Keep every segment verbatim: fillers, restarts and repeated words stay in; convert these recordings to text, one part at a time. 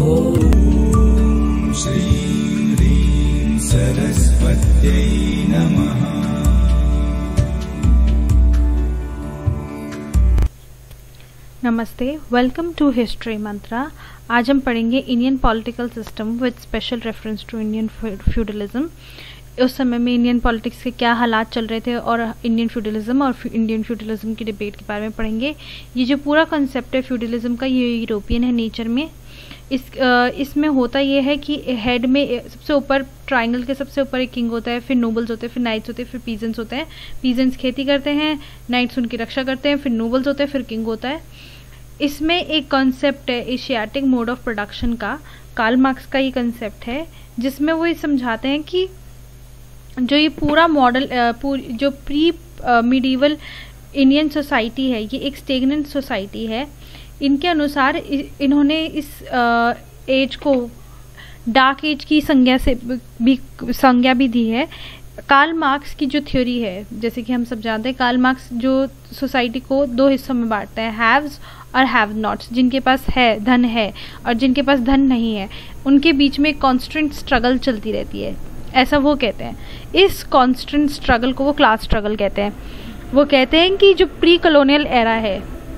सरस्वत्यै नमः। नमस्ते, welcome to history मंत्रा। आज हम पढ़ेंगे Indian political system with special reference to Indian feudalism. उस समय में इंडियन पॉलिटिक्स के क्या हालात चल रहे थे और इंडियन फ्यूडलिज्म और इंडियन फ्यूडलिज्म की डिबेट के बारे में पढ़ेंगे। ये जो पूरा कंसेप्ट है फ्यूडलिज्म का, ये यूरोपियन है नेचर में। इस इसमें होता ये है कि हेड में सबसे ऊपर ट्रायंगल के सबसे ऊपर एक किंग होता है, फिर नोबल्स होते हैं, फिर नाइट्स होते हैं, फिर पीजेंट्स होते हैं। पीजेंट्स खेती करते हैं, नाइट्स उनकी रक्षा करते हैं, फिर नोबल्स होते हैं, फिर किंग होता है। इसमें एक कॉन्सेप्ट है एशियाटिक मोड ऑफ प्रोडक्शन का, कार्ल मार्क्स का ये कॉन्सेप्ट है, जिसमें वो ये समझाते हैं कि जो ये पूरा मॉडल जो प्री मिडीवल इंडियन सोसाइटी है, ये एक स्टेगनेंट सोसाइटी है। इनके अनुसार इन्होंने इस एज को डार्क एज की संज्ञा से भी संज्ञा भी दी है। कार्ल मार्क्स की जो थ्योरी है, जैसे कि हम सब जानते हैं, कार्ल मार्क्स जो सोसाइटी को दो हिस्सों में बांटता है, हैव्स और हैव नॉट्स। जिनके पास है धन है और जिनके पास धन नहीं है, उनके बीच में कॉन्स्टेंट स्ट्रगल चलती रहती है, ऐसा वो कहते हैं। इस कॉन्स्टेंट स्ट्रगल को वो क्लास स्ट्रगल कहते हैं। वो कहते हैं कि जो प्री कॉलोनियल एरा है,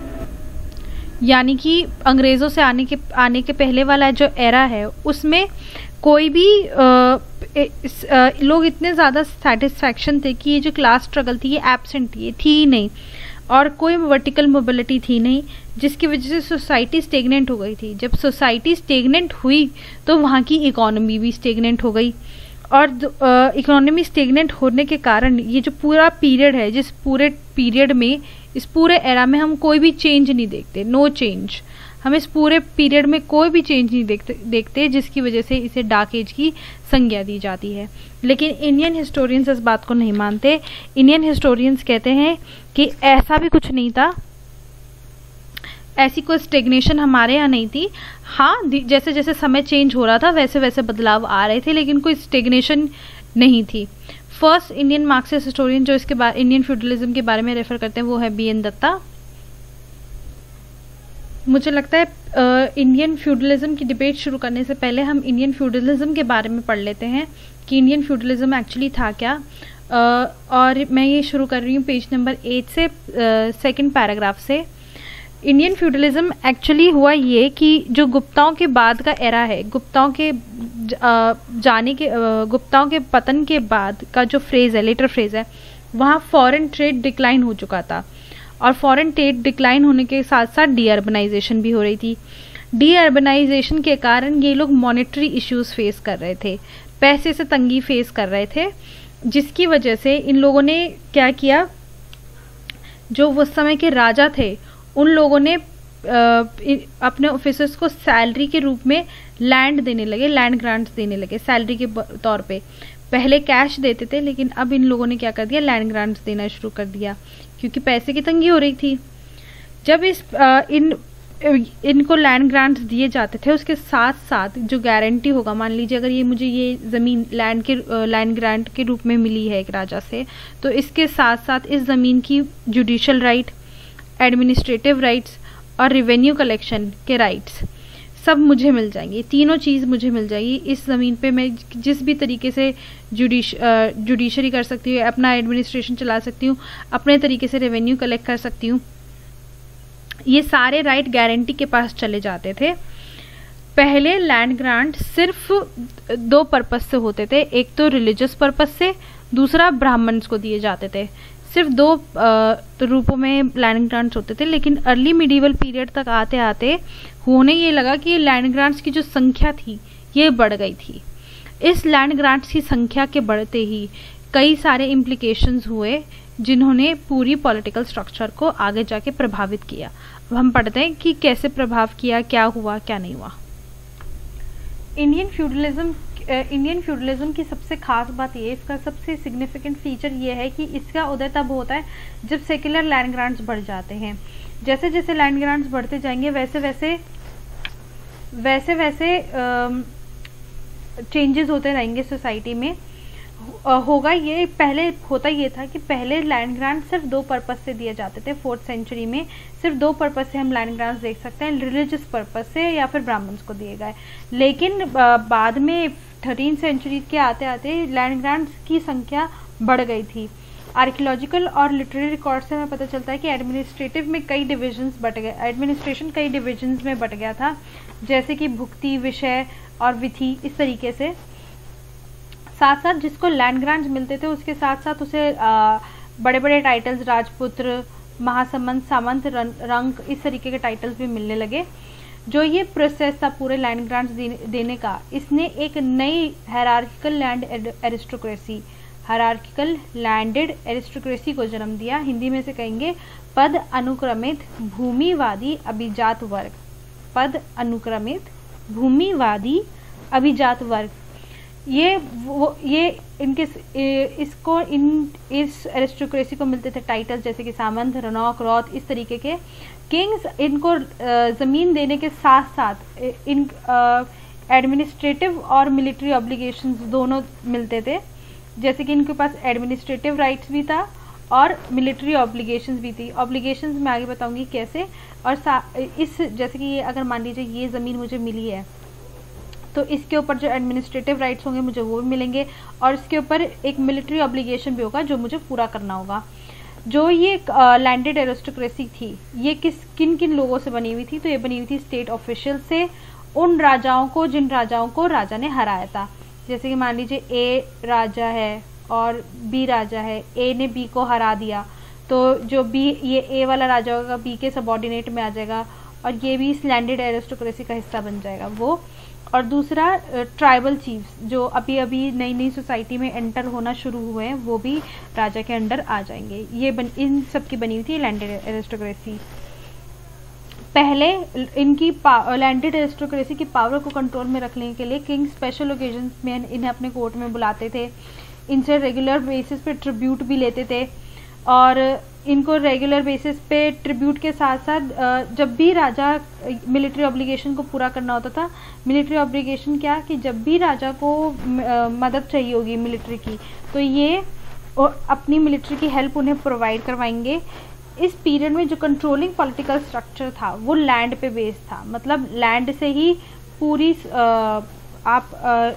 यानी कि अंग्रेज़ों से आने के आने के पहले वाला जो एरा है, उसमें कोई भी आ, इस, आ, लोग इतने ज़्यादा सेटिस्फैक्शन थे कि ये जो क्लास स्ट्रगल थी ये एब्सेंट थी, ये थी ही नहीं, और कोई वर्टिकल मोबिलिटी थी नहीं, जिसकी वजह से सोसाइटी स्टेगनेंट हो गई थी। जब सोसाइटी स्टेगनेंट हुई तो वहाँ की इकोनॉमी भी स्टेगनेंट हो गई, और इकोनॉमी स्टेगनेंट होने के कारण ये जो पूरा पीरियड है, जिस पूरे पीरियड में, इस पूरे एरा में हम कोई भी चेंज नहीं देखते, नो चेंज। हम इस पूरे पीरियड में कोई भी चेंज नहीं देखते देखते जिसकी वजह से इसे डार्क एज की संज्ञा दी जाती है। लेकिन इंडियन हिस्टोरियंस इस बात को नहीं मानते। इंडियन हिस्टोरियंस कहते हैं कि ऐसा भी कुछ नहीं था, ऐसी कोई स्टेग्नेशन हमारे यहाँ नहीं थी। हाँ, जैसे जैसे समय चेंज हो रहा था वैसे वैसे बदलाव आ रहे थे, लेकिन कोई स्टेग्नेशन नहीं थी। फर्स्ट इंडियन मार्क्सिस्ट हिस्टोरियन जो इसके बारे इंडियन फ्यूडलिज्म के बारे में रेफर करते हैं वो है बी एन दत्ता। मुझे लगता है इंडियन फ्यूडलिज्म की डिबेट शुरू करने से पहले हम इंडियन फ्यूडलिज्म के बारे में पढ़ लेते हैं कि इंडियन फ्यूडलिज्म एक्चुअली था क्या। uh, और मैं ये शुरू कर रही हूँ पेज नंबर एट से, सेकंड uh, पैराग्राफ से। इंडियन फ्यूडलिज्म एक्चुअली हुआ ये कि जो गुप्ताओं के बाद का एरा है, गुप्ताओं के जाने के गुप्ताओं के पतन के बाद का जो फ्रेज है, लेटर फ्रेज है, वहाँ फॉरेन ट्रेड डिक्लाइन हो चुका था, और फॉरेन ट्रेड डिक्लाइन होने के साथ साथ डी अर्बनाइजेशन भी हो रही थी। डी अर्बनाइजेशन के कारण ये लोग मॉनेटरी इश्यूज फेस कर रहे थे, पैसे से तंगी फेस कर रहे थे, जिसकी वजह से इन लोगों ने क्या किया, जो उस समय के राजा थे उन लोगों ने अपने ऑफिसर्स को सैलरी के रूप में लैंड देने लगे, लैंड ग्रांट्स देने लगे सैलरी के तौर पे। पहले कैश देते थे, लेकिन अब इन लोगों ने क्या कर दिया, लैंड ग्रांट्स देना शुरू कर दिया, क्योंकि पैसे की तंगी हो रही थी। जब इस आ, इन इनको लैंड ग्रांट्स दिए जाते थे, उसके साथ साथ जो गारंटी होगा, मान लीजिए अगर ये मुझे ये ज़मीन लैंड के लैंड ग्रांट के रूप में मिली है एक राजा से, तो इसके साथ साथ इस ज़मीन की जुडिशल राइट, एडमिनिस्ट्रेटिव राइट्स और रेवेन्यू कलेक्शन के राइट्स सब मुझे मिल जाएंगे। तीनों चीज़ मुझे मिल जाएगी। इस ज़मीन पे मैं जिस भी तरीके से जुडिश जुडिशरी कर सकती हूँ, अपना एडमिनिस्ट्रेशन चला सकती हूँ, अपने तरीके से रेवेन्यू कलेक्ट कर सकती हूँ। ये सारे राइट गारंटी के पास चले जाते थे। पहले लैंड ग्रांट सिर्फ दो पर्पस से होते थे, एक तो रिलीजियस पर्पस से, दूसरा ब्राह्मण्स को दिए जाते थे। सिर्फ दो रूपों में लैंड ग्रांट्स होते थे। लेकिन अर्ली मिडीवल पीरियड तक आते आते होने ये लगा कि ये लैंड ग्रांट्स की जो संख्या थी ये बढ़ गई थी। इस लैंड ग्रांट्स की संख्या के बढ़ते ही कई सारे इम्प्लीकेशंस हुए, जिन्होंने पूरी पॉलिटिकल स्ट्रक्चर को आगे जाके प्रभावित किया। अब हम पढ़ते हैं कि कैसे प्रभाव किया, क्या हुआ क्या नहीं हुआ। इंडियन फ्यूडलिज्म इंडियन फ्यूडलिज्म की सबसे खास बात ये, इसका सबसे सिग्निफिकेंट फीचर ये है कि इसका उदय तब होता है जब सेक्युलर लैंड ग्रांट्स बढ़ जाते हैं। जैसे जैसे लैंड ग्रांट्स बढ़ते जाएंगे वैसे वैसे वैसे वैसे चेंजेस होते रहेंगे सोसाइटी में। होगा ये, पहले होता ये था कि पहले लैंड ग्रांट सिर्फ दो पर्पस से दिए जाते थे। फोर्थ सेंचुरी में सिर्फ दो पर्पस से हम लैंड ग्रांट्स देख सकते हैं, रिलीजियस पर्पस से या फिर ब्राह्मण्स को दिए गए। लेकिन बाद में थर्टीन सेंचुरी के आते आते लैंड ग्रांट्स की संख्या बढ़ गई थी। आर्कियोलॉजिकल और लिटरेरी रिकॉर्ड से हमें पता चलता है कि एडमिनिस्ट्रेटिव में कई डिविजन्स बट गए, एडमिनिस्ट्रेशन कई डिविजन्स में बट गया था, जैसे कि भुक्ति, विषय और विधि, इस तरीके से। साथ साथ जिसको लैंड ग्रांट्स मिलते थे उसके साथ साथ उसे आ, बड़े बड़े टाइटल्स, राजपुत्र, महासमंत, सामंत, रंक, इस तरीके के टाइटल्स भी मिलने लगे। जो ये प्रोसेस था पूरे लैंड ग्रांट्स देने का, इसने एक नई hierarchical land aristocracy hierarchical landed aristocracy को जन्म दिया। हिंदी में से कहेंगे पद अनुक्रमित भूमिवादी अभिजात वर्ग। पद अनुक्रमित भूमिवादी अभिजात वर्ग, ये वो ये इनके इसको इन इस एरिस्टोक्रेसी को मिलते थे टाइटल्स जैसे कि सामंत, रनौक, रौत, इस तरीके के किंग्स। इनको ज़मीन देने के साथ साथ इन एडमिनिस्ट्रेटिव और मिलिट्री ऑब्लिगेशंस दोनों मिलते थे, जैसे कि इनके पास एडमिनिस्ट्रेटिव राइट्स भी था और मिलिट्री ऑब्लिगेशंस भी थी। ऑब्लिगेशंस मैं आगे बताऊंगी कैसे। और इस जैसे कि ये अगर मान लीजिए ये ज़मीन मुझे मिली है तो इसके ऊपर जो एडमिनिस्ट्रेटिव राइट्स होंगे मुझे वो भी मिलेंगे, और इसके ऊपर एक मिलिट्री ऑब्लिगेशन भी होगा जो मुझे पूरा करना होगा। जो ये लैंडेड एरिस्टोक्रेसी थी ये किस किन किन लोगों से बनी हुई थी, तो ये बनी हुई थी स्टेट ऑफिशियल से, उन राजाओं को जिन राजाओं को राजा ने हराया था। जैसे कि मान लीजिए ए राजा है और बी राजा है, ए ने बी को हरा दिया तो जो बी ये ए वाला राजा होगा बी के सबऑर्डिनेट में आ जाएगा और ये भी इस लैंडेड एरिस्टोक्रेसी का हिस्सा बन जाएगा वो। और दूसरा ट्राइबल चीफ्स जो अभी अभी नई नई सोसाइटी में एंटर होना शुरू हुए हैं वो भी राजा के अंडर आ जाएंगे। ये बन, इन सब की बनी हुई थी लैंडेड एरिस्टोक्रेसी। पहले इनकी लैंडेड एरिस्टोक्रेसी की पावर को कंट्रोल में रखने के लिए किंग स्पेशल ओकेजन्स में इन्हें अपने कोर्ट में बुलाते थे, इनसे रेगुलर बेसिस पे ट्रिब्यूट भी लेते थे, और इनको रेगुलर बेसिस पे ट्रिब्यूट के साथ साथ जब भी राजा मिलिट्री ऑब्लिगेशन को पूरा करना होता था, मिलिट्री ऑब्लिगेशन क्या कि जब भी राजा को मदद चाहिए होगी मिलिट्री की तो ये अपनी मिलिट्री की हेल्प उन्हें प्रोवाइड करवाएंगे। इस पीरियड में जो कंट्रोलिंग पॉलिटिकल स्ट्रक्चर था वो लैंड पे बेस्ड था, मतलब लैंड से ही पूरी आ, आप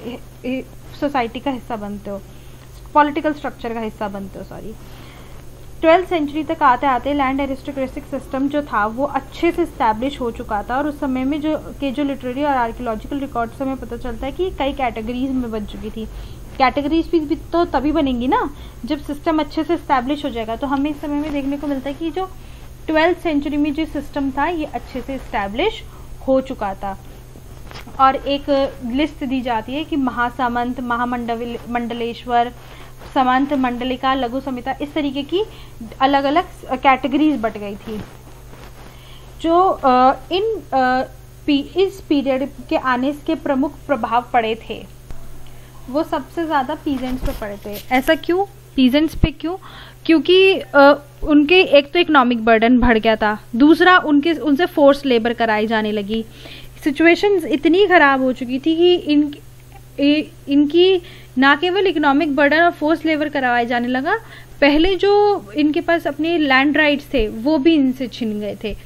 सोसाइटी का हिस्सा बनते हो, पॉलिटिकल स्ट्रक्चर का हिस्सा बनते हो सॉरी। ट्वेल्थ सेंचुरी तक आते आते लैंड एरिस्टोक्रेटिक सिस्टम जो था वो अच्छे से इस्टेब्लिश हो चुका था, और उस समय में जो के जो लिटरेरी और आर्कियोलॉजिकल रिकॉर्ड से हमें पता चलता है कि कई कैटेगरीज में बन चुकी थी। कैटेगरीज भी, भी तो तभी बनेंगी ना जब सिस्टम अच्छे से इस्टेब्लिश हो जाएगा। तो हमें इस समय में देखने को मिलता है कि जो ट्वेल्थ सेंचुरी में जो सिस्टम था ये अच्छे से इस्टेब्लिश हो चुका था। और एक लिस्ट दी जाती है कि महासामंत, महामंडल मंडलेश्वर, सामंत, मंडलिका, लघु समिता, इस तरीके की अलग अलग कैटेगरीज बट गई थी। जो आ, इन आ, पी, इस पीरियड के आने के प्रमुख प्रभाव पड़े थे वो सबसे ज्यादा पीजेंट्स पे पड़े थे। ऐसा क्यों? पीजेंट्स पे क्यों? क्योंकि आ, उनके एक तो इकोनॉमिक बर्डन बढ़ गया था, दूसरा उनके उनसे फोर्स लेबर कराई जाने लगी। सिचुएशंस इतनी खराब हो चुकी थी कि इन इनकी ना केवल इकोनॉमिक बर्डन और फोर्स लेबर करवाए जाने लगा, पहले जो इनके पास अपने लैंड राइट्स थे वो भी इनसे छिन गए थे।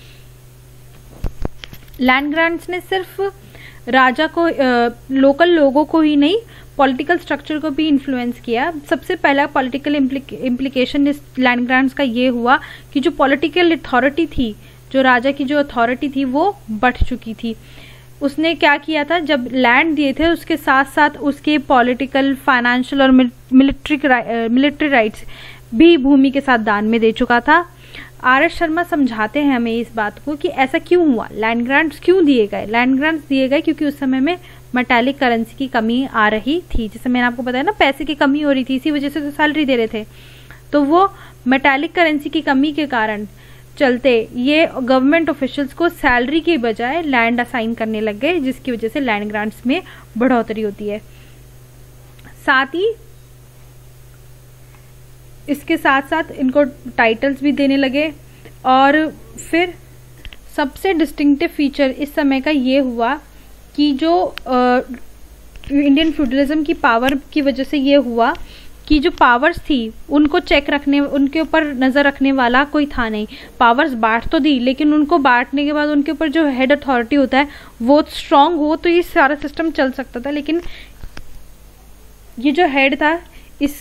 लैंड ग्रांट्स ने सिर्फ राजा को, लोकल लोगों को ही नहीं, पॉलिटिकल स्ट्रक्चर को भी इन्फ्लुएंस किया। सबसे पहला पॉलिटिकल इम्प्लीकेशन इस लैंड ग्रांट्स का ये हुआ कि जो पॉलिटिकल अथॉरिटी थी, जो राजा की जो अथॉरिटी थी वो बढ़ चुकी थी। उसने क्या किया था, जब लैंड दिए थे उसके साथ साथ उसके पॉलिटिकल, फाइनेंशियल और मिलिट्री मिलिट्री राइट्स भी भूमि के साथ दान में दे चुका था। आर एस शर्मा समझाते हैं हमें इस बात को कि ऐसा क्यों हुआ, लैंड ग्रांट्स क्यों दिए गए। लैंड ग्रांट्स दिए गए क्योंकि उस समय में मेटालिक करेंसी की कमी आ रही थी, जैसे मैंने आपको बताया ना पैसे की कमी हो रही थी, इसी वजह से तो सैलरी दे रहे थे। तो वो मेटालिक करेंसी की कमी के कारण चलते ये गवर्नमेंट ऑफिशियल्स को सैलरी के बजाय लैंड असाइन करने लग गए, जिसकी वजह से लैंड ग्रांट्स में बढ़ोतरी होती है। साथ ही इसके साथ साथ इनको टाइटल्स भी देने लगे। और फिर सबसे डिस्टिंक्टिव फीचर इस समय का ये हुआ कि जो इंडियन फ्यूडलिज्म की पावर की वजह से ये हुआ कि जो पावर्स थी उनको चेक रखने, उनके ऊपर नज़र रखने वाला कोई था नहीं। पावर्स बांट तो दी, लेकिन उनको बांटने के बाद उनके ऊपर जो हेड अथॉरिटी होता है वो स्ट्रांग हो तो ये सारा सिस्टम चल सकता था। लेकिन ये जो हेड था इस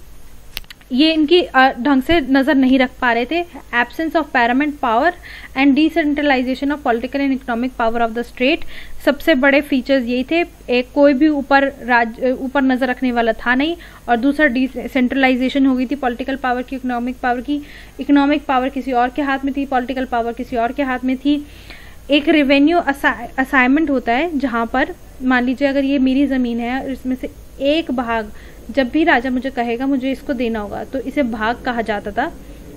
ये इनकी ढंग से नज़र नहीं रख पा रहे थे। Absence of paramount power and decentralisation of political and economic power of the state, सबसे बड़े फीचर्स यही थे। एक, कोई भी ऊपर राज ऊपर नज़र रखने वाला था नहीं, और दूसरा डिसेंट्रलाइजेशन हो गई थी पॉलिटिकल पावर की, इकोनॉमिक पावर की। इकोनॉमिक पावर किसी और के हाथ में थी, पॉलिटिकल पावर किसी और के हाथ में थी। एक रेवेन्यू असाइनमेंट होता है जहाँ पर मान लीजिए अगर ये मेरी ज़मीन है और इसमें से एक भाग जब भी राजा मुझे कहेगा मुझे इसको देना होगा तो इसे भाग कहा जाता था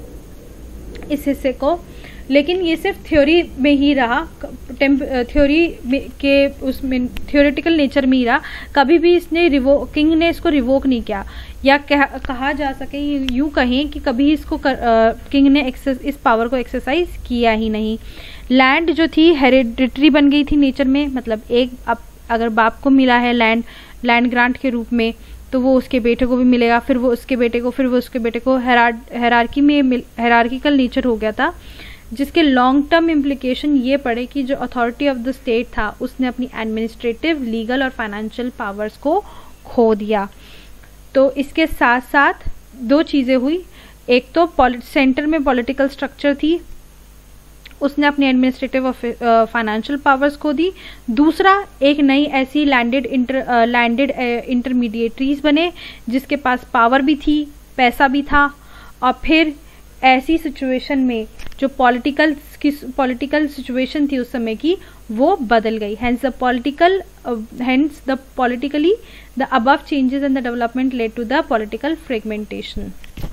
इस हिस्से को। लेकिन ये सिर्फ थ्योरी में ही रहा, थ्योरी के उसमें थ्योरेटिकल नेचर में ही रहा। कभी भी इसने रिवो किंग ने इसको रिवोक नहीं किया, या कह, कहा जा सके यूँ कहें कि कभी इसको कर, आ, किंग ने एक्सेस इस पावर को एक्सरसाइज किया ही नहीं। लैंड जो थी हेरिडिटरी बन गई थी नेचर में, मतलब एक अब अगर बाप को मिला है लैंड लैंड ग्रांट के रूप में तो वो उसके बेटे को भी मिलेगा, फिर वो उसके बेटे को, फिर वो उसके बेटे को। हेरार्की में हेरार्किकल नेचर हो गया था, जिसके लॉन्ग टर्म इम्प्लीकेशन ये पड़े कि जो अथॉरिटी ऑफ द स्टेट था उसने अपनी एडमिनिस्ट्रेटिव, लीगल और फाइनेंशियल पावर्स को खो दिया। तो इसके साथ साथ दो चीज़ें हुई, एक तो सेंटर में पॉलिटिकल स्ट्रक्चर थी, उसने अपनी एडमिनिस्ट्रेटिव और फाइनेंशियल पावर्स को दी। दूसरा, एक नई ऐसी लैंडेड इंटर लैंडेड इंटरमीडिएटरीज बने जिसके पास पावर भी थी, पैसा भी था। और फिर ऐसी सिचुएशन में जो पॉलिटिकल की पॉलिटिकल सिचुएशन थी उस समय की वो बदल गई। Hence the political hence the politically the above changes and the development led to the political fragmentation.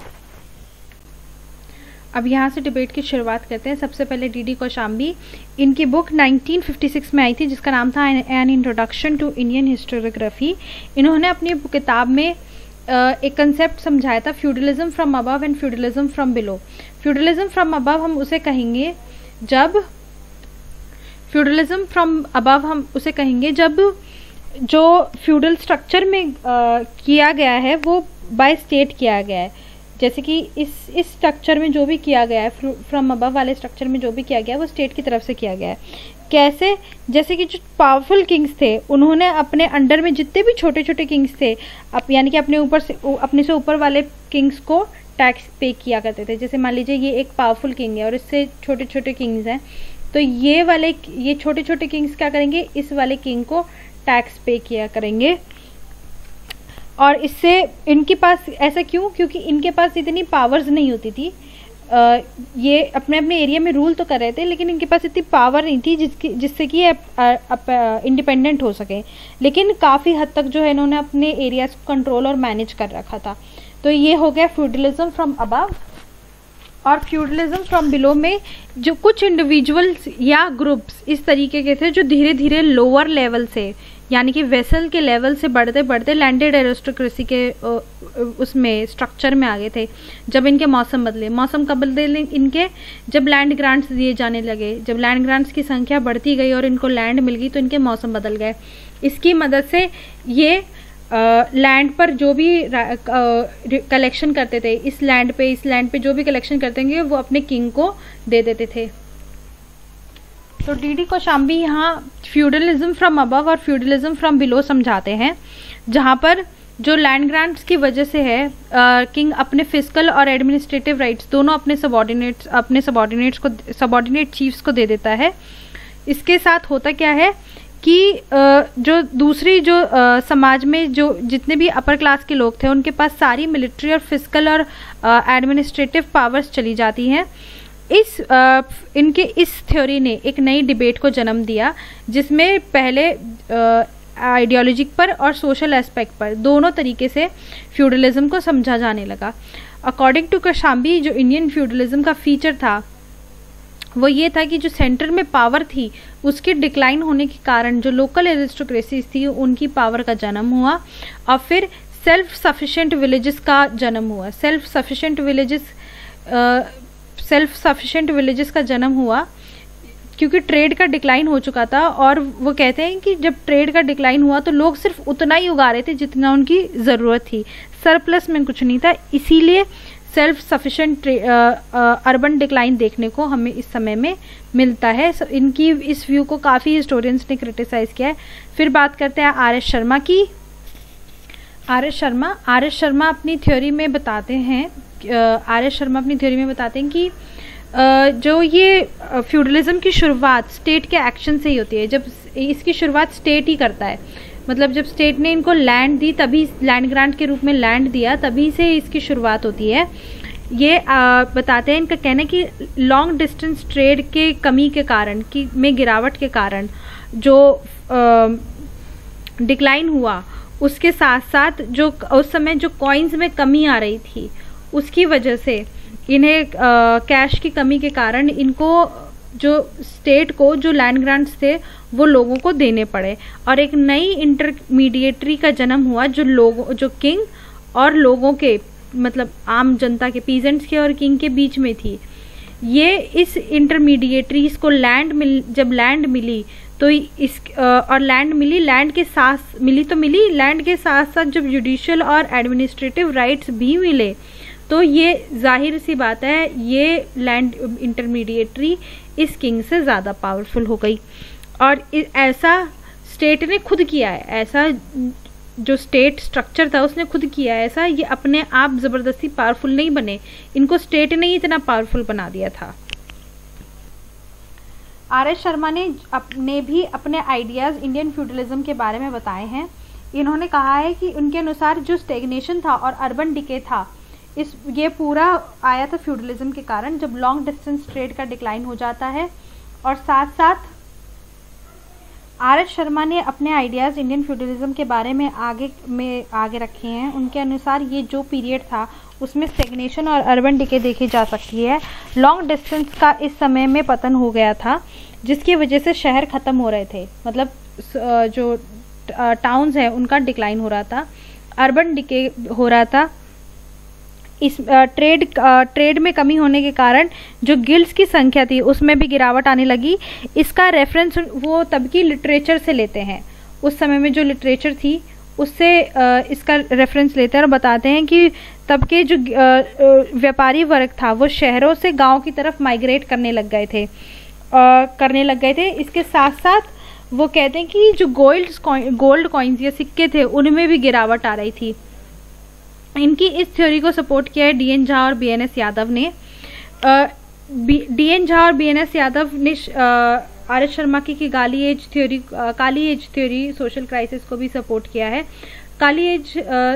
अब यहाँ से डिबेट की शुरुआत करते हैं। सबसे पहले डी डी कौशाम्बी, इनकी बुक नाइनटीन फिफ्टी सिक्स में आई थी जिसका नाम था an introduction to Indian historiography. इन्होंने अपनी किताब में एक कंसेप्ट समझाया था, feudalism from above and feudalism from below. Feudalism from above हम उसे कहेंगे जब फ्यूडलिज्म फ्रॉम अबव हम उसे कहेंगे जब जो फ्यूडल स्ट्रक्चर में आ, किया गया है वो बाय स्टेट किया गया है। जैसे कि इस इस स्ट्रक्चर में जो भी किया गया है, फ्रॉम अबव वाले स्ट्रक्चर में जो भी किया गया है वो स्टेट की तरफ से किया गया है। कैसे? जैसे कि जो पावरफुल किंग्स थे उन्होंने अपने अंडर में जितने भी छोटे छोटे किंग्स थे, अब यानी कि अपने ऊपर से अपने से ऊपर वाले किंग्स को टैक्स पे किया करते थे। जैसे मान लीजिए ये एक पावरफुल किंग है और इससे छोटे छोटे किंग्स हैं, तो ये वाले ये छोटे छोटे किंग्स क्या करेंगे, इस वाले किंग को टैक्स पे किया करेंगे। और इससे इनके पास ऐसा क्यों? क्योंकि इनके पास इतनी पावर्स नहीं होती थी। आ, ये अपने अपने एरिया में रूल तो कर रहे थे लेकिन इनके पास इतनी पावर नहीं थी जिसकी जिससे कि इंडिपेंडेंट हो सके। लेकिन काफ़ी हद तक जो है इन्होंने अपने एरियाज को कंट्रोल और मैनेज कर रखा था। तो ये हो गया फ्यूडलिज्म फ्रॉम अबव। और फ्यूडलिज्म फ्रॉम बिलो में जो कुछ इंडिविजुअल्स या ग्रुप्स इस तरीके के थे जो धीरे धीरे लोअर लेवल से यानी कि वेसल के लेवल से बढ़ते बढ़ते लैंडेड एरिस्टोक्रेसी के उसमें स्ट्रक्चर में आ गए थे। जब इनके मौसम बदले, मौसम कब बदले इनके? जब लैंड ग्रांट्स दिए जाने लगे, जब लैंड ग्रांट्स की संख्या बढ़ती गई और इनको लैंड मिल गई तो इनके मौसम बदल गए। इसकी मदद से ये लैंड पर जो भी कलेक्शन करते थे, इस लैंड पे इस लैंड पे जो भी कलेक्शन करते थे वो अपने किंग को दे देते थे। तो डी डी कौशाम्बी यहाँ फ्यूडलिज्म फ्रॉम अबव और फ्यूडलिज्म फ्रॉम बिलो समझाते हैं, जहाँ पर जो लैंड ग्रांट्स की वजह से है किंग अपने फिजिकल और एडमिनिस्ट्रेटिव राइट्स दोनों अपने सबॉर्डिनेट्स अपने सबॉर्डिनेट्स को सबॉर्डिनेट चीफ्स को दे देता है। इसके साथ होता क्या है कि जो दूसरी जो समाज में जो जितने भी अपर क्लास के लोग थे उनके पास सारी मिलिट्री और फिजिकल और एडमिनिस्ट्रेटिव पावर्स चली जाती हैं। इस आ, इनके इस थ्योरी ने एक नई डिबेट को जन्म दिया जिसमें पहले आइडियोलॉजिक पर और सोशल एस्पेक्ट पर दोनों तरीके से फ्यूडलिज्म को समझा जाने लगा। अकॉर्डिंग टू कौशाम्बी जो इंडियन फ्यूडलिज्म का फीचर था वो ये था कि जो सेंटर में पावर थी उसके डिक्लाइन होने के कारण जो लोकल एरिस्टोक्रेसीज थी उनकी पावर का जन्म हुआ और फिर सेल्फ सफिशिएंट विलेजेस का जन्म हुआ। Self sufficient villages self sufficient villages का जन्म हुआ क्योंकि ट्रेड का डिक्लाइन हो चुका था और वो कहते हैं कि जब ट्रेड का डिक्लाइन हुआ तो लोग सिर्फ उतना ही उगा रहे थे जितना उनकी ज़रूरत थी। सरप्लस में कुछ नहीं था, इसीलिए सेल्फ सफिशिएंट अर्बन डिक्लाइन देखने को हमें इस समय में मिलता है। so, इनकी इस व्यू को काफ़ी हिस्टोरियंस ने क्रिटिसाइज किया है। फिर बात करते हैं आर एस शर्मा की। R S Sharma R S Sharma अपनी थ्योरी में बताते हैं आर एस शर्मा अपनी थ्योरी में बताते हैं कि जो ये फ्यूडलिज्म की शुरुआत स्टेट के एक्शन से ही होती है। जब इसकी शुरुआत स्टेट ही करता है, मतलब जब स्टेट ने इनको लैंड दी, तभी लैंड ग्रांट के रूप में लैंड दिया, तभी से इसकी शुरुआत होती है। ये आ, बताते हैं, इनका कहना है कि लॉन्ग डिस्टेंस ट्रेड के कमी के कारण की में गिरावट के कारण जो डिक्लाइन हुआ, उसके साथ साथ जो उस समय जो कॉइन्स में कमी आ रही थी, उसकी वजह से इन्हें कैश की कमी के कारण इनको जो स्टेट को जो लैंड ग्रांट्स थे वो लोगों को देने पड़े, और एक नई इंटरमीडिएटरी का जन्म हुआ जो लोगों जो किंग और लोगों के, मतलब आम जनता के, पीजेंट्स के और किंग के बीच में थी। ये इस इंटरमीडिएटरीज को लैंड मिल जब लैंड मिली तो इस और लैंड मिली लैंड के साथ मिली तो मिली लैंड के साथ साथ जब जुडिशियल और एडमिनिस्ट्रेटिव राइट्स भी मिले, तो ये जाहिर सी बात है ये लैंड इंटरमीडिएटरी इस किंग से ज़्यादा पावरफुल हो गई। और ऐसा स्टेट ने खुद किया है, ऐसा जो स्टेट स्ट्रक्चर था उसने खुद किया है ऐसा, ये अपने आप ज़बरदस्ती पावरफुल नहीं बने, इनको स्टेट ने ही इतना पावरफुल बना दिया था। आर एस शर्मा ने अपने भी अपने आइडियाज़ इंडियन फ्यूडलिज्म के बारे में बताए हैं। इन्होंने कहा है कि उनके अनुसार जो स्टेगनेशन था और अर्बन डिके था, इस ये पूरा आया था फ्यूडलिज्म के कारण, जब लॉन्ग डिस्टेंस ट्रेड का डिक्लाइन हो जाता है। और साथ साथ आर एस शर्मा ने अपने आइडियाज़ इंडियन फ्यूडलिज्म के बारे में आगे में आगे रखे हैं। उनके अनुसार ये जो पीरियड था उसमें स्टेगनेशन और अर्बन डिके देखी जा सकती है। लॉन्ग डिस्टेंस का इस समय में पतन हो गया था, जिसकी वजह से शहर ख़त्म हो रहे थे, मतलब जो टाउन्स हैं उनका डिक्लाइन हो रहा था, अर्बन डिके हो रहा था। इस ट्रेड ट्रेड में कमी होने के कारण जो गिल्ड्स की संख्या थी उसमें भी गिरावट आने लगी। इसका रेफरेंस वो तब की लिटरेचर से लेते हैं, उस समय में जो लिटरेचर थी उससे इसका रेफरेंस लेते हैं और बताते हैं कि तब के जो व्यापारी वर्ग था वो शहरों से गांव की तरफ माइग्रेट करने लग गए थे करने लग गए थे इसके साथ साथ वो कहते हैं कि जो गोल्ड गोल्ड कॉइन्स या सिक्के थे उनमें भी गिरावट आ रही थी। इनकी इस थ्योरी को सपोर्ट किया है डी एन झा और बी एन एस यादव ने। डी एन झा और बी एन एस यादव ने आर एस शर्मा की, की Kali age theory Kali age theory social crisis को भी सपोर्ट किया है। काली एज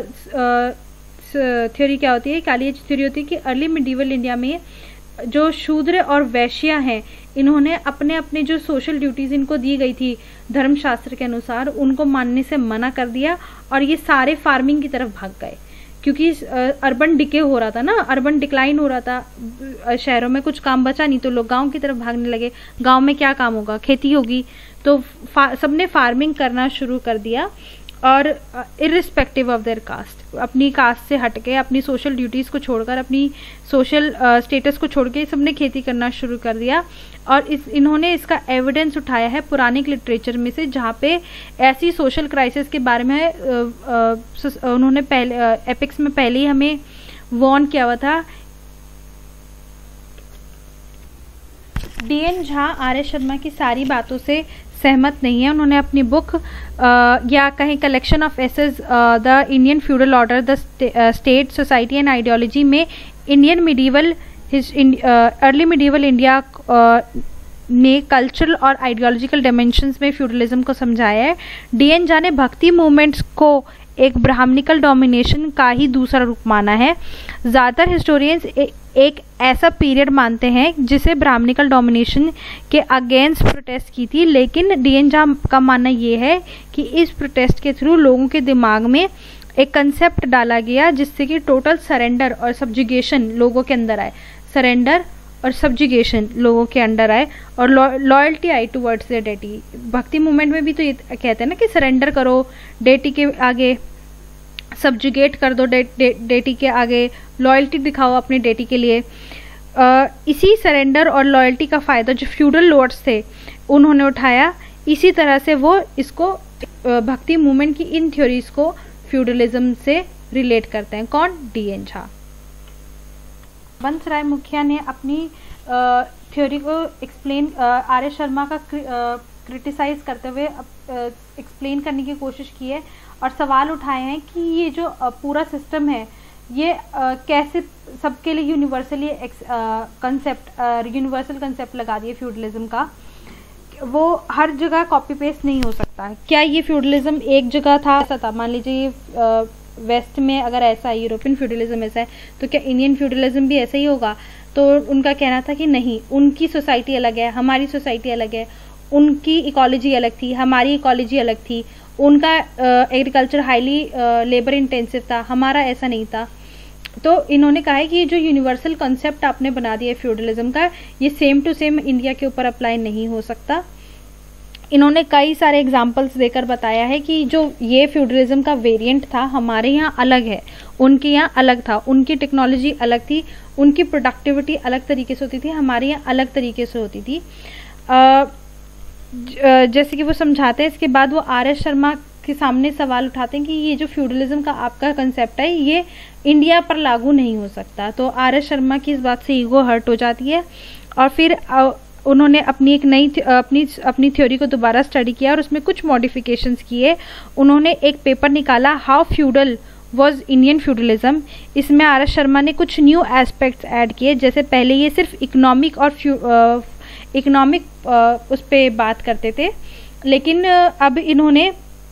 थ्योरी क्या होती है? काली एज थ्योरी होती है कि अर्ली मिडीवल इंडिया में जो शूद्र और वैश्या हैं, इन्होंने अपने अपने जो सोशल ड्यूटीज़ इनको दी गई थी धर्मशास्त्र के अनुसार, उनको मानने से मना कर दिया और ये सारे फार्मिंग की तरफ भाग गए, क्योंकि अर्बन डिके हो रहा था ना, अर्बन डिक्लाइन हो रहा था, शहरों में कुछ काम बचा नहीं तो लोग गांव की तरफ भागने लगे। गांव में क्या काम होगा? खेती होगी। तो फा, सबने फार्मिंग करना शुरू कर दिया और इर्रिस्पेक्टिव ऑफ देयर कास्ट, अपनी कास्ट से हटके, अपनी सोशल ड्यूटीज़ को छोड़कर, अपनी सोशल स्टेटस को छोड़ के सबने खेती करना शुरू कर दिया। और इस इन्होंने इसका एविडेंस उठाया है पुरानिक लिटरेचर में से, जहाँ पे ऐसी सोशल क्राइसिस के बारे में आ, आ, उन्होंने पहले एपिक्स में पहले ही हमें वॉर्न किया हुआ था। D N Jha R S Sharma की सारी बातों से सहमत नहीं है। उन्होंने अपनी बुक या कहीं collection of essays the Indian feudal order, the state, society and ideology में Indian medieval early medieval India ने कल्चरल और आइडियोलॉजिकल डायमेंशंस में फ्यूडलिज्म को समझाया है। डी एन झा ने भक्ति मूवमेंट्स को एक ब्राह्मणिकल डोमिनेशन का ही दूसरा रूप माना है। ज़्यादातर हिस्टोरियंस ए, एक ऐसा पीरियड मानते हैं जिसे ब्राह्मणिकल डोमिनेशन के अगेंस्ट प्रोटेस्ट की थी, लेकिन डी एन झा का मानना ये है कि इस प्रोटेस्ट के थ्रू लोगों के दिमाग में एक कंसेप्ट डाला गया जिससे कि टोटल सरेंडर और सब्जुगेशन लोगों के अंदर आए, सरेंडर और सब्जुगेशन लोगों के अंडर आए और लॉयल्टी आई towards their deity. Bhakti movement में भी तो ये कहते हैं ना कि सरेंडर करो डेटी के आगे, सब्जुगेट कर दो डे, डे, डेटी के आगे, लॉयल्टी दिखाओ अपनी डेटी के लिए। आ, इसी सरेंडर और लॉयल्टी का फ़ायदा जो फ्यूडल लॉर्ड्स थे उन्होंने उठाया। इसी तरह से वो इसको भक्ति मूवमेंट की इन थ्योरीज को फ्यूडलिज्म से रिलेट करते हैं। कौन? D N Jha. बंसराय मुखिया ने अपनी थ्योरी को एक्सप्लेन आर एस शर्मा का क्रिटिसाइज करते हुए एक्सप्लेन करने की कोशिश की है और सवाल उठाए हैं कि ये जो uh, पूरा सिस्टम है ये uh, कैसे सबके लिए यूनिवर्सली कंसेप्ट यूनिवर्सल कंसेप्ट लगा दिए फ्यूडलिज्म का, वो हर जगह कॉपी पेस्ट नहीं हो सकता। क्या ये फ्यूडलिज्म एक जगह था ऐसा था? मान लीजिए uh, वेस्ट में अगर ऐसा है, यूरोपियन फ्यूडलिज्म ऐसा है, तो क्या इंडियन फ्यूडलिज्म भी ऐसा ही होगा? तो उनका कहना था कि नहीं, उनकी सोसाइटी अलग है, हमारी सोसाइटी अलग है, उनकी इकोलॉजी अलग थी, हमारी इकोलॉजी अलग थी, उनका एग्रीकल्चर हाईली लेबर इंटेंसिव था, हमारा ऐसा नहीं था। तो इन्होंने कहा है कि ये जो यूनिवर्सल कॉन्सेप्ट आपने बना दिया फ्यूडलिज्म का, ये सेम टू सेम इंडिया के ऊपर अप्लाई नहीं हो सकता। इन्होंने कई सारे एग्जाम्पल्स देकर बताया है कि जो ये फ्यूडलिज्म का वेरिएंट था हमारे यहाँ अलग है, उनके यहाँ अलग था, उनकी टेक्नोलॉजी अलग थी, उनकी प्रोडक्टिविटी अलग तरीके से होती थी, हमारे यहाँ अलग तरीके से होती थी। आ, जैसे कि वो समझाते हैं। इसके बाद वो आर एस शर्मा के सामने सवाल उठाते हैं कि ये जो फ्यूडलिज्म का आपका कंसेप्ट है ये इंडिया पर लागू नहीं हो सकता। तो आर एस शर्मा की इस बात से ईगो हर्ट हो जाती है और फिर उन्होंने अपनी एक नई अपनी अपनी थ्योरी को दोबारा स्टडी किया और उसमें कुछ मॉडिफिकेशंस किए। उन्होंने एक पेपर निकाला, how feudal was Indian feudalism. इसमें आर एस शर्मा ने कुछ न्यू एस्पेक्ट्स ऐड किए, जैसे पहले ये सिर्फ इकोनॉमिक और इकोनॉमिक उस पर बात करते थे, लेकिन अब इन्होंने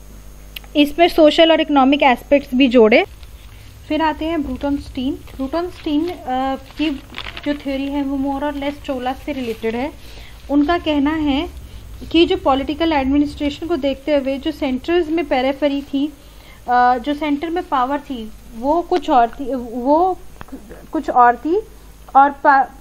इसमें सोशल और इकोनॉमिक एस्पेक्ट्स भी जोड़े। फिर आते हैं ब्रूटनस्टीन। ब्रूटनस्टीन की जो थ्योरी है वो मोर और लेस चोला से रिलेटेड है। उनका कहना है कि जो पॉलिटिकल एडमिनिस्ट्रेशन को देखते हुए जो सेंटर्स में पेरिफेरी थी, जो सेंटर में पावर थी वो कुछ और थी वो कुछ और थी और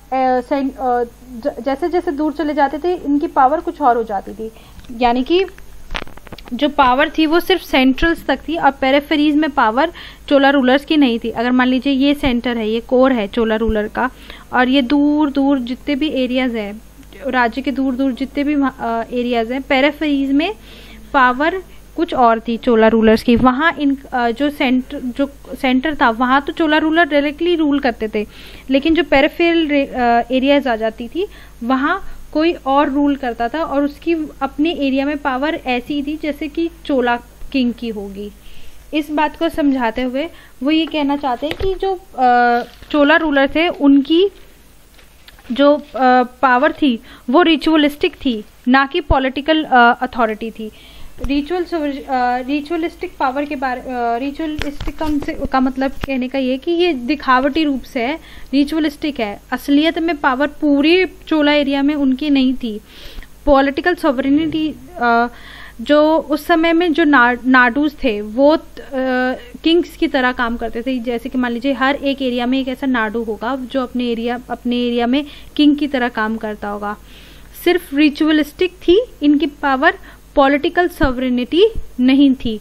जैसे जैसे दूर चले जाते थे इनकी पावर कुछ और हो जाती थी। यानी कि जो पावर थी वो सिर्फ सेंट्रल्स तक थी और पेरिफेरीज में पावर चोला रूलर्स की नहीं थी। अगर मान लीजिए ये सेंटर है, ये कोर है चोला रूलर का, और ये दूर दूर जितने भी एरियाज हैं, राज्य के दूर दूर जितने भी एरियाज हैं, पेरिफेरीज में पावर कुछ और थी चोला रूलर्स की। वहाँ इन जो सेंटर जो सेंटर था वहाँ तो चोला रूलर डायरेक्टली रूल करते थे, लेकिन जो पेरिफेरल एरियाज आ जाती थी वहाँ कोई और रूल करता था और उसकी अपने एरिया में पावर ऐसी थी जैसे कि चोला किंग की होगी। इस बात को समझाते हुए वो ये कहना चाहते हैं कि जो चोला रूलर थे उनकी जो पावर थी वो रिचुअलिस्टिक थी, ना कि पॉलिटिकल अथॉरिटी थी। रिचुअल रिचुअलिस्टिक पावर के बारे रिचुअलिस्टिक का, का मतलब कहने का ये कि ये दिखावटी रूप से है, रिचुअलिस्टिक है। असलियत में पावर पूरी चोला एरिया में उनकी नहीं थी। पॉलिटिकल सॉवरेनिटी जो उस समय में जो ना, नाडूज थे वो किंग्स की तरह काम करते थे। जैसे कि मान लीजिए हर एक एरिया में एक ऐसा नाडू होगा जो अपने एरिया अपने एरिया में किंग की तरह काम करता होगा। सिर्फ रिचुअलिस्टिक थी इनकी पावर, पॉलिटिकल सॉवरेनिटी नहीं थी।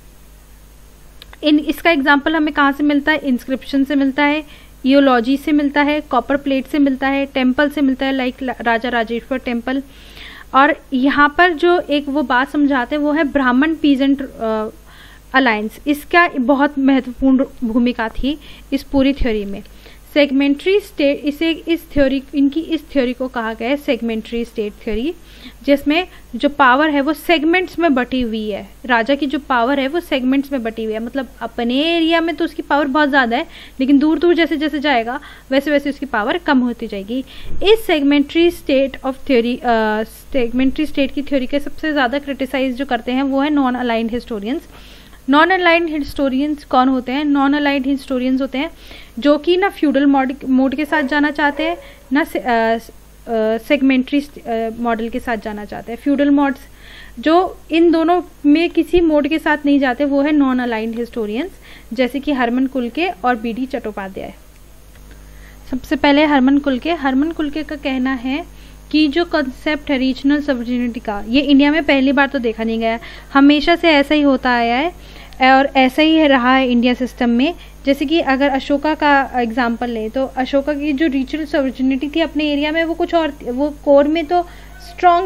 इन इसका एग्जाम्पल हमें कहाँ से मिलता है? इंस्क्रिप्शन से मिलता है, इयोलॉजी से मिलता है, कॉपर प्लेट से मिलता है, टेम्पल से मिलता है, लाइक राजा राजेश्वर टेम्पल। और यहाँ पर जो एक वो बात समझाते हैं वो है ब्राह्मण पीजेंट अलायंस। इसका बहुत महत्वपूर्ण भूमिका थी इस पूरी थ्योरी में। सेगमेंट्री स्टेट, इसे इस थ्योरी इनकी इस थ्योरी को कहा गया है सेगमेंट्री स्टेट थ्योरी, जिसमें जो पावर है वो सेगमेंट्स में बटी हुई है। राजा की जो पावर है वो सेगमेंट्स में बटी हुई है, मतलब अपने एरिया में तो उसकी पावर बहुत ज़्यादा है, लेकिन दूर दूर जैसे जैसे जाएगा वैसे वैसे उसकी पावर कम होती जाएगी। इस segmentary state of theory segmentary state की थ्योरी के सबसे ज़्यादा क्रिटिसाइज जो करते हैं वो है non aligned historians. Non aligned historians कौन होते हैं? नॉन अलाइंड हिस्टोरियंस होते हैं जो कि ना फ्यूडल मोड के साथ जाना चाहते हैं ना सेगमेंट्री मॉडल के साथ जाना चाहते हैं। फ्यूडल मॉड्स जो इन दोनों में किसी मोड के साथ नहीं जाते वो है नॉन अलाइंड हिस्टोरियंस, जैसे कि हरमन कुलके और बी डी चट्टोपाध्याय। सबसे पहले हरमन कुलके हरमन कुलके का कहना है कि जो कंसेप्ट है रीजनल सॉवरेनिटी का, ये इंडिया में पहली बार तो देखा नहीं गया है, हमेशा से ऐसा ही होता आया है और ऐसा ही रहा है इंडिया सिस्टम में। जैसे कि अगर अशोका का एग्जांपल लें तो अशोका की जो रीजनल सॉवरेनिटी थी अपने एरिया में वो कुछ और, वो कोर में तो स्ट्रांग थी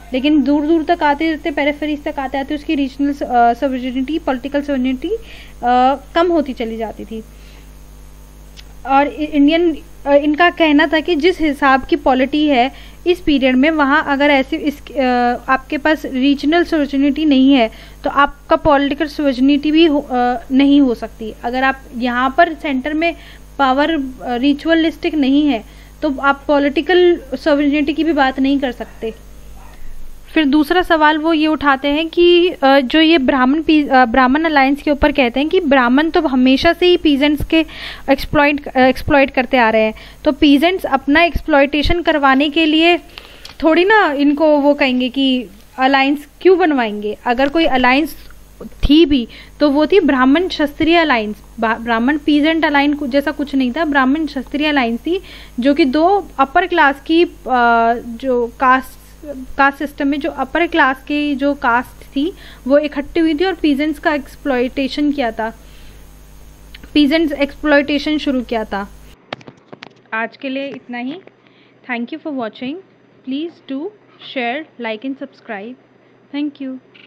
लेकिन दूर दूर तक आते आते पेरिफेरीज तक आते आते उसकी रीजनल सॉवरेनिटी, पॉलिटिकल सॉवरेनिटी कम होती चली जाती थी। और इंडियन इनका कहना था कि जिस हिसाब की पॉलिटी है इस पीरियड में, वहाँ अगर ऐसे इस आ, आपके पास रीजनल सॉवरेनिटी नहीं है तो आपका पॉलिटिकल सॉवरेनिटी भी हो, आ, नहीं हो सकती। अगर आप यहाँ पर सेंटर में पावर रिचुअलिस्टिक नहीं है तो आप पॉलिटिकल सॉवरेनिटी की भी बात नहीं कर सकते। फिर दूसरा सवाल वो ये उठाते हैं कि जो ये ब्राह्मण ब्राह्मण अलायंस के ऊपर कहते हैं कि ब्राह्मण तो हमेशा से ही पीजेंट्स के एक्सप्लॉइट एक्सप्लॉइट करते आ रहे हैं, तो पीजेंट्स अपना एक्सप्लॉइटेशन करवाने के लिए थोड़ी ना इनको वो कहेंगे कि अलायंस क्यों बनवाएंगे। अगर कोई अलायंस थी भी तो वो थी Brahmin Kshatriya alliance, Brahmin peasant alliance जैसा कुछ नहीं था, ब्राह्मण क्षत्रिय अलायंस थी, जो कि दो अपर क्लास की जो कास्ट कास्ट सिस्टम में जो अपर क्लास की जो कास्ट थी वो इकट्ठी हुई थी और पीजेंट्स का एक्सप्लॉइटेशन किया था, पीजेंट्स एक्सप्लॉइटेशन शुरू किया था। आज के लिए इतना ही। Thank you for watching. Please do share, like and subscribe. Thank you.